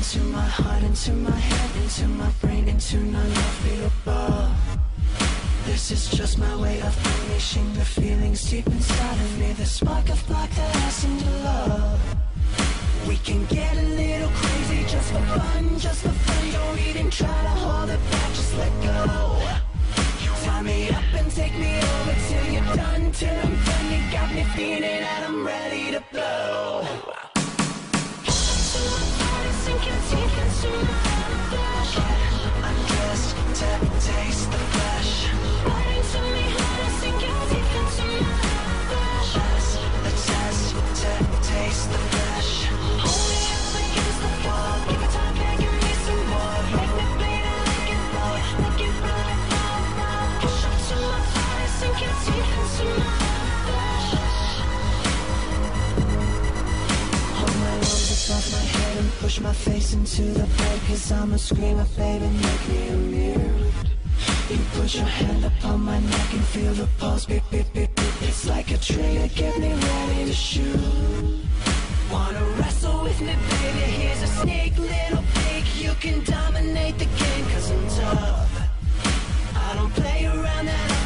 into my heart, into my head, into my brain, into none of the above. This is just my way of unleashing the feelings deep inside of me, the spark of black that I seem to love. We can get a little crazy just for fun, just for fun. Don't even try to hold it back, just let go. Tie me up and take me over till you're done, till I'm done. You got me feeling that I'm ready to blow. Sink your teeth into my flesh. Undressed to taste the flesh. Biting to me harder, sink your teeth into my flesh. Pass the test to taste the flesh. Hold me up against the wall, give it time, give me some more. Make me bleed and make it flow, make it flow. Push up to my body, sink your teeth into my flesh. Hold my arms above my head and push my face into the bed, 'cause I'm a screamer, baby, make me a mirror. You put your hand upon my neck and feel the pulse, beat, beat, beat, beat. It's like a trigger, get me ready to shoot. Wanna wrestle with me, baby, here's a sneak, little peek. You can dominate the game, 'cause I'm tough. I don't play around that